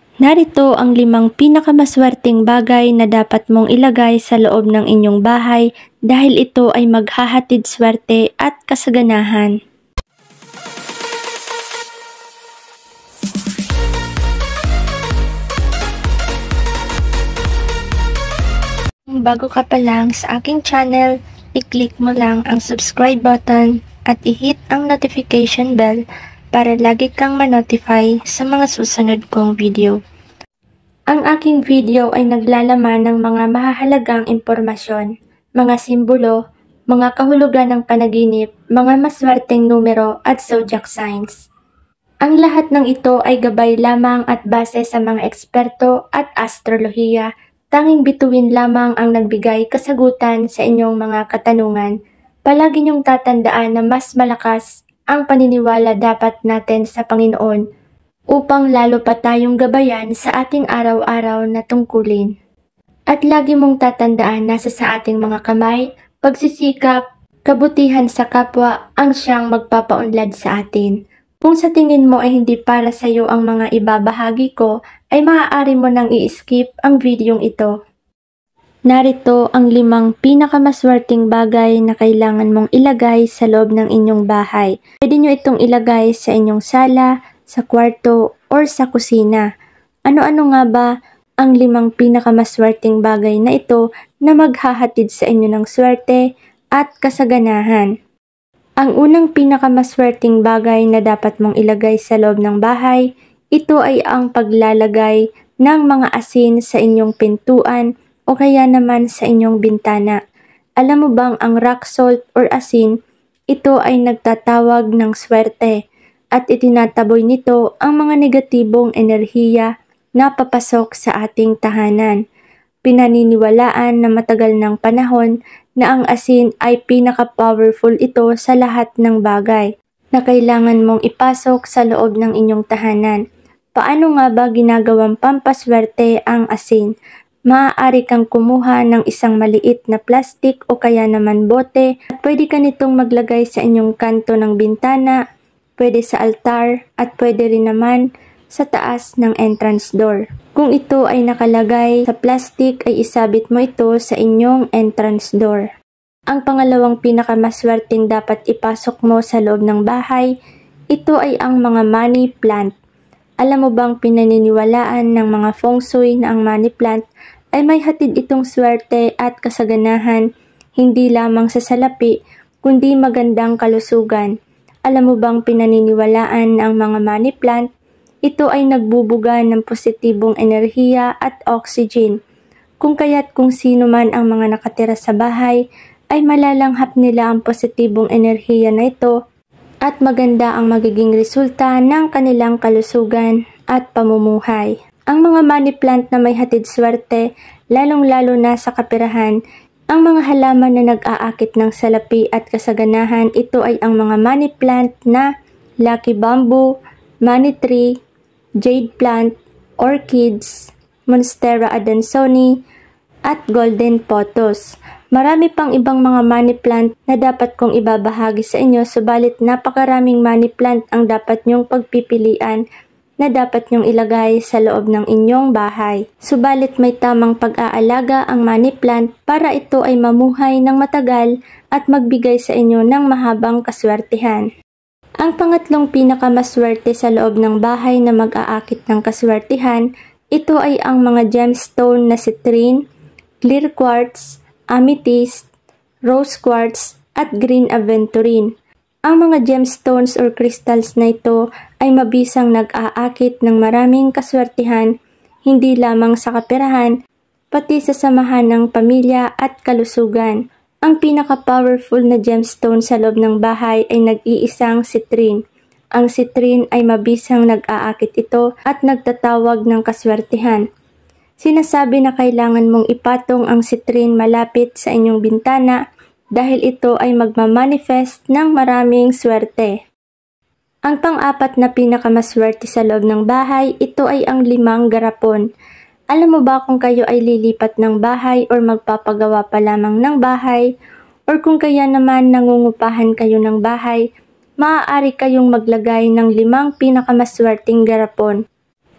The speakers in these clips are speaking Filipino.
Narito ang 5 pinakamaswerteng bagay na dapat mong ilagay sa loob ng inyong bahay dahil ito ay maghahatid swerte at kasaganahan. Kung bago ka pa lang sa aking channel, i-click mo lang ang subscribe button at i-hit ang notification bell para lagi kang ma-notify sa mga susunod kong video. Ang aking video ay naglalaman ng mga mahahalagang impormasyon, mga simbolo, mga kahulugan ng panaginip, mga maswerteng numero at zodiac signs. Ang lahat ng ito ay gabay lamang at base sa mga eksperto at astrolohiya. Tanging bituin lamang ang nagbigay kasagutan sa inyong mga katanungan. Palagi niyong tatandaan na mas malakas ang paniniwala dapat natin sa Panginoon upang lalo pa tayong gabayan sa ating araw-araw na tungkulin. At lagi mong tatandaan nasa sa ating mga kamay, pagsisikap, kabutihan sa kapwa ang siyang magpapaunlad sa atin. Kung sa tingin mo ay hindi para sa iyo ang mga ibabahagi ko, ay maaari mo nang i-skip ang videong ito. Narito ang 5 pinakamaswerteng bagay na kailangan mong ilagay sa loob ng inyong bahay. Pwede nyo itong ilagay sa inyong sala, sa kwarto, or sa kusina. Ano-ano nga ba ang 5 pinakamaswerteng bagay na ito na maghahatid sa inyo ng swerte at kasaganahan? Ang unang pinakamaswerteng bagay na dapat mong ilagay sa loob ng bahay, ito ay ang paglalagay ng mga asin sa inyong pintuan o kaya naman sa inyong bintana. Alam mo bang ang rock salt or asin, ito ay nagtatawag ng swerte at itinataboy nito ang mga negatibong enerhiya na papasok sa ating tahanan. Pinaniniwalaan na matagal ng panahon na ang asin ay pinaka-powerful ito sa lahat ng bagay na kailangan mong ipasok sa loob ng inyong tahanan. Paano nga ba ginagawang pampaswerte ang asin? Maaari kang kumuha ng isang maliit na plastic o kaya naman bote at pwede ka nitong maglagay sa inyong kanto ng bintana, pwede sa altar at pwede rin naman sa taas ng entrance door. Kung ito ay nakalagay sa plastic ay isabit mo ito sa inyong entrance door. Ang pangalawang pinakamaswerteng dapat ipasok mo sa loob ng bahay, ito ay ang mga money plant. Alam mo bang pinaniniwalaan ng mga feng shui na ang money plant ay may hatid itong swerte at kasaganahan, hindi lamang sa salapi, kundi magandang kalusugan. Alam mo bang pinaniniwalaan na ang mga money plant, ito ay nagbubuga ng positibong enerhiya at oxygen. Kung kaya't kung sino man ang mga nakatira sa bahay, ay malalanghap nila ang positibong enerhiya na ito at maganda ang magiging resulta ng kanilang kalusugan at pamumuhay. Ang mga money plant na may hatid swerte, lalong-lalo na sa kapirahan, ang mga halaman na nag-aakit ng salapi at kasaganahan, ito ay ang mga money plant na lucky bamboo, money tree, jade plant, orchids, monstera adansonii, at golden pothos. Marami pang ibang mga money plant na dapat kong ibabahagi sa inyo, subalit napakaraming money plant ang dapat nyong pagpipilian na dapat nyong ilagay sa loob ng inyong bahay. Subalit may tamang pag-aalaga ang money plant para ito ay mamuhay ng matagal at magbigay sa inyo ng mahabang kaswertihan. Ang pangatlong pinakamaswerte sa loob ng bahay na mag-aakit ng kaswertihan, ito ay ang mga gemstone na citrine, clear quartz, amethyst, rose quartz, at green aventurine. Ang mga gemstones or crystals na ito ay mabisang nag-aakit ng maraming kaswertihan, hindi lamang sa kaperahan, pati sa samahan ng pamilya at kalusugan. Ang pinaka-powerful na gemstone sa loob ng bahay ay nag-iisang citrine. Ang citrine ay mabisang nag-aakit ito at nagtatawag ng kaswertihan. Sinasabi na kailangan mong ipatong ang citrine malapit sa inyong bintana dahil ito ay magmamanifest ng maraming swerte. Ang pang-apat na pinakamaswerte sa loob ng bahay, ito ay ang 5 garapon. Alam mo ba kung kayo ay lilipat ng bahay or magpapagawa pa lamang ng bahay, or kung kaya naman nangungupahan kayo ng bahay, maaari kayong maglagay ng 5 pinakamaswerteng garapon.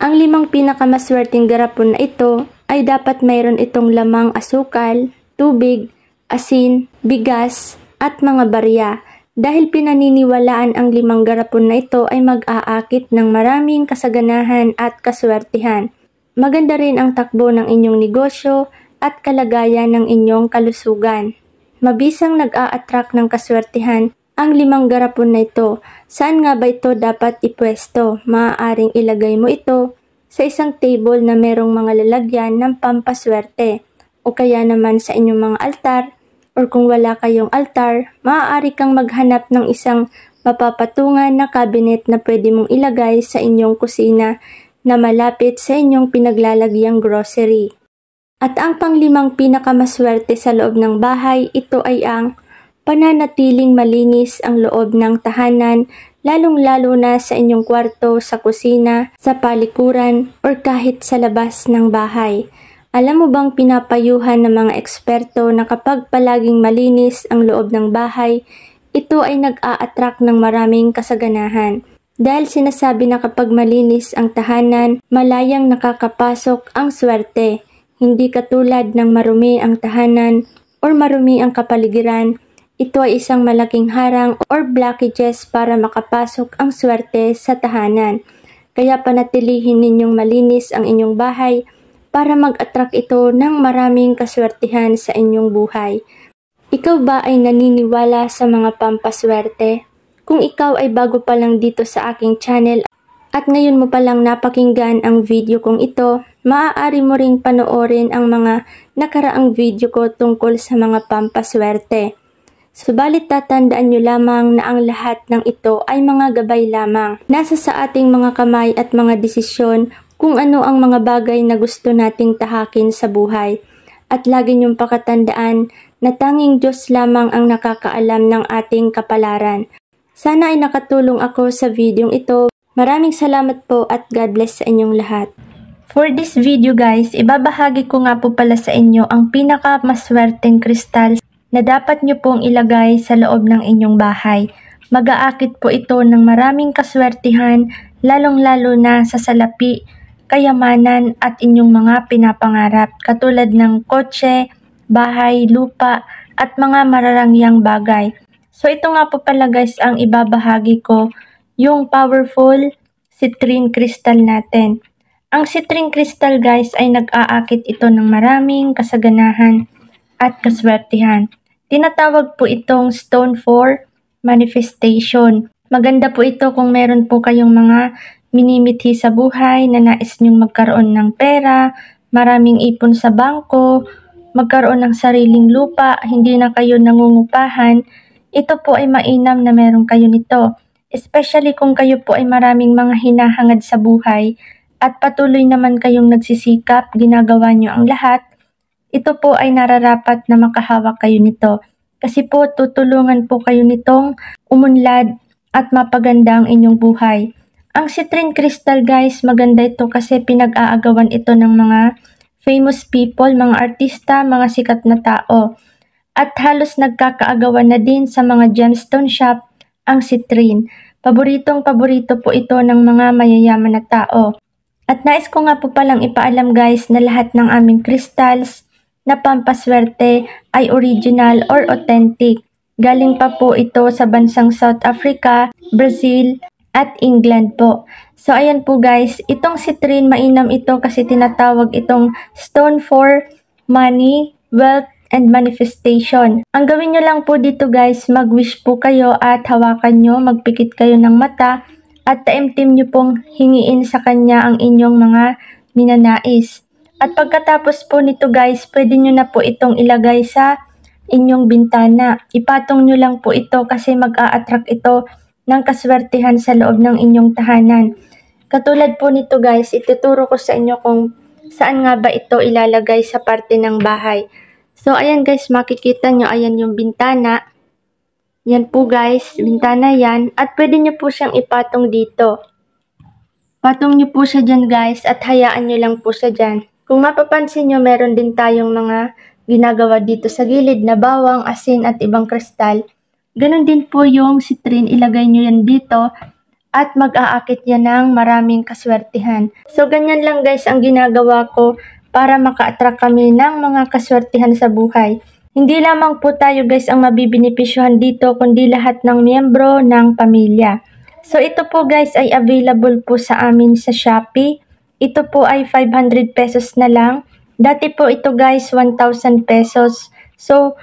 Ang 5 pinakamaswerteng garapon na ito ay dapat mayroon itong lamang asukal, tubig, asin, bigas, at mga barya. Dahil pinaniniwalaan ang 5 garapon na ito ay mag-aakit ng maraming kasaganahan at kaswertihan. Maganda rin ang takbo ng inyong negosyo at kalagayan ng inyong kalusugan. Mabisang nag-a-attract ng kaswertihan ang 5 garapon na ito. Saan nga ba ito dapat ipwesto? Maaaring ilagay mo ito sa isang table na merong mga lalagyan ng pampaswerte o kaya naman sa inyong mga altar, or kung wala kayong altar, maaari kang maghanap ng isang mapapatungan na cabinet na pwede mong ilagay sa inyong kusina na malapit sa inyong pinaglalagyang grocery. At ang pang-5 pinakamaswerte sa loob ng bahay, ito ay ang pananatiling malinis ang loob ng tahanan, lalong-lalo na sa inyong kwarto, sa kusina, sa palikuran, or kahit sa labas ng bahay. Alam mo bang pinapayuhan ng mga eksperto na kapag palaging malinis ang loob ng bahay, ito ay nag-a-attract ng maraming kasaganahan. Dahil sinasabi na kapag malinis ang tahanan, malayang nakakapasok ang swerte. Hindi katulad ng marumi ang tahanan or marumi ang kapaligiran. Ito ay isang malaking harang or blockages para makapasok ang swerte sa tahanan. Kaya panatilihin ninyong malinis ang inyong bahay para mag-attract ito ng maraming kaswertihan sa inyong buhay. Ikaw ba ay naniniwala sa mga pampaswerte? Kung ikaw ay bago pa lang dito sa aking channel at ngayon mo palang napakinggan ang video kong ito, maaari mo ring panoorin ang mga nakaraang video ko tungkol sa mga pampaswerte. Subalit tatandaan nyo lamang na ang lahat ng ito ay mga gabay lamang. Nasa sa ating mga kamay at mga desisyon kung ano ang mga bagay na gusto nating tahakin sa buhay. At lagi niyong pakatandaan na tanging Diyos lamang ang nakakaalam ng ating kapalaran. Sana ay nakatulong ako sa videong ito. Maraming salamat po at God bless sa inyong lahat. For this video guys, ibabahagi ko nga po pala sa inyo ang pinakamaswerteng kristal na dapat nyo pong ilagay sa loob ng inyong bahay. Mag-aakit po ito ng maraming kaswertihan, lalong-lalo na sa salapi, kayamanan at inyong mga pinapangarap katulad ng kotse, bahay, lupa at mga mararangyang bagay. So ito nga po pala guys ang ibabahagi ko, yung powerful citrine crystal natin. Ang citrine crystal guys ay nag-aakit ito ng maraming kasaganahan at kaswertihan. Tinatawag po itong stone for manifestation. Maganda po ito kung meron po kayong mga minimithi sa buhay na nais nyong magkaroon ng pera, maraming ipon sa bangko, magkaroon ng sariling lupa, hindi na kayo nangungupahan. Ito po ay mainam na meron kayo nito. Especially kung kayo po ay maraming mga hinahangad sa buhay at patuloy naman kayong nagsisikap, ginagawa nyo ang lahat, ito po ay nararapat na makahawak kayo nito. Kasi po tutulungan po kayo nitong umunlad at mapaganda ang inyong buhay. Ang citrine crystal guys, maganda ito kasi pinag-aagawan ito ng mga famous people, mga artista, mga sikat na tao. At halos nagkakaagawan na din sa mga gemstone shop ang citrine. Paboritong-paborito po ito ng mga mayayaman na tao. At nais ko nga po palang ipaalam guys na lahat ng aming crystals na pampaswerte ay original or authentic. Galing pa po ito sa bansang South Africa, Brazil, at England po. So ayan po guys, itong citrine mainam ito kasi tinatawag itong stone for money, wealth, and manifestation. Ang gawin nyo lang po dito guys, mag-wish po kayo at hawakan nyo, magpikit kayo ng mata at taimtim nyo pong hingiin sa kanya ang inyong mga ninanais. At pagkatapos po nito guys, pwede nyo na po itong ilagay sa inyong bintana. Ipatong nyo lang po ito kasi mag-a-attract ito ng kaswertihan sa loob ng inyong tahanan. Katulad po nito guys, ituturo ko sa inyo kung saan nga ba ito ilalagay sa parte ng bahay. So ayan guys, makikita nyo, ayan yung bintana. Yan po guys, bintana yan. At pwede nyo po siyang ipatong dito. Patong nyo po siya dyan guys at hayaan nyo lang po siya dyan. Kung mapapansin nyo, meron din tayong mga ginagawa dito sa gilid na bawang, asin at ibang kristal. Ganon din po yung citrine, ilagay nyo yan dito at mag-aakit yan ng maraming kaswertihan. So ganyan lang guys ang ginagawa ko para maka-attract kami ng mga kaswertihan sa buhay. Hindi lamang po tayo guys ang mabibinipisyuhan dito kundi lahat ng miyembro ng pamilya. So ito po guys ay available po sa amin sa Shopee. Ito po ay 500 pesos na lang. Dati po ito guys 1,000 pesos. So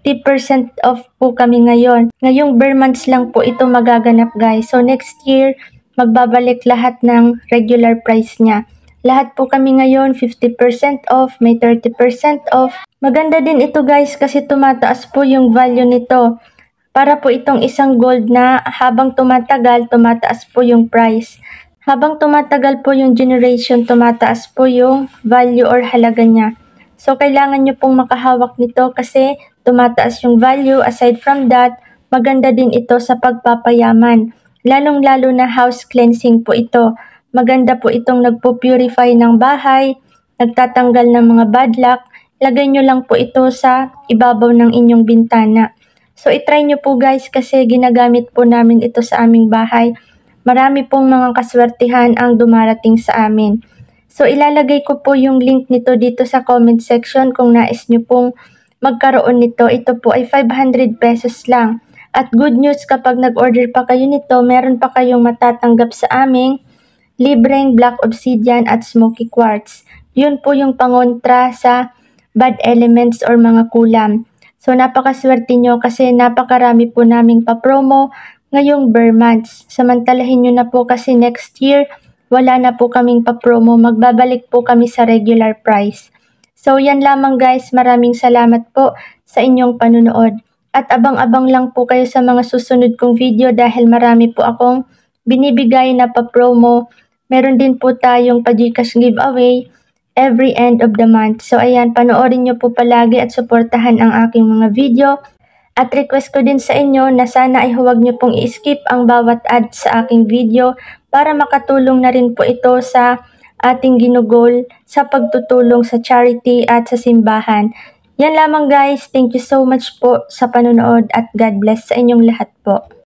50% off po kami ngayon. Ngayong bare months lang po ito magaganap guys. So next year magbabalik lahat ng regular price niya. Lahat po kami ngayon 50% off, may 30% off. Maganda din ito guys kasi tumataas po yung value nito. Para po itong isang gold na habang tumatagal, tumataas po yung price. Habang tumatagal po yung generation, tumataas po yung value or halaga niya. So kailangan nyo pong makahawak nito kasi tumataas yung value. Aside from that, maganda din ito sa pagpapayaman. Lalong-lalo na house cleansing po ito. Maganda po itong nagpo-purify ng bahay, nagtatanggal ng mga bad luck. Lagay nyo lang po ito sa ibabaw ng inyong bintana. So itry nyo po guys kasi ginagamit po namin ito sa aming bahay. Marami pong mga kaswertihan ang dumarating sa amin. So ilalagay ko po yung link nito dito sa comment section kung nais nyo pong magkaroon nito. Ito po ay 500 pesos lang. At good news kapag nag-order pa kayo nito, meron pa kayong matatanggap sa aming libreng black obsidian at smoky quartz. Yun po yung pangontra sa bad elements or mga kulam. So napakaswerte nyo kasi napakarami po naming pa-promo ngayong bare months. Samantalahin nyo na po kasi next year wala na po kaming pa-promo. Magbabalik po kami sa regular price. So yan lamang guys. Maraming salamat po sa inyong panunood. At abang-abang lang po kayo sa mga susunod kong video dahil marami po akong binibigay na pa-promo. Meron din po tayong pa-Gcash giveaway every end of the month. So ayan, panoorin nyo po palagi at suportahan ang aking mga video. At request ko din sa inyo na sana ay huwag nyo pong i-skip ang bawat ad sa aking video para makatulong na rin po ito sa ating ginugol sa pagtutulong sa charity at sa simbahan. Yan lamang guys. Thank you so much po sa panonood at God bless sa inyong lahat po.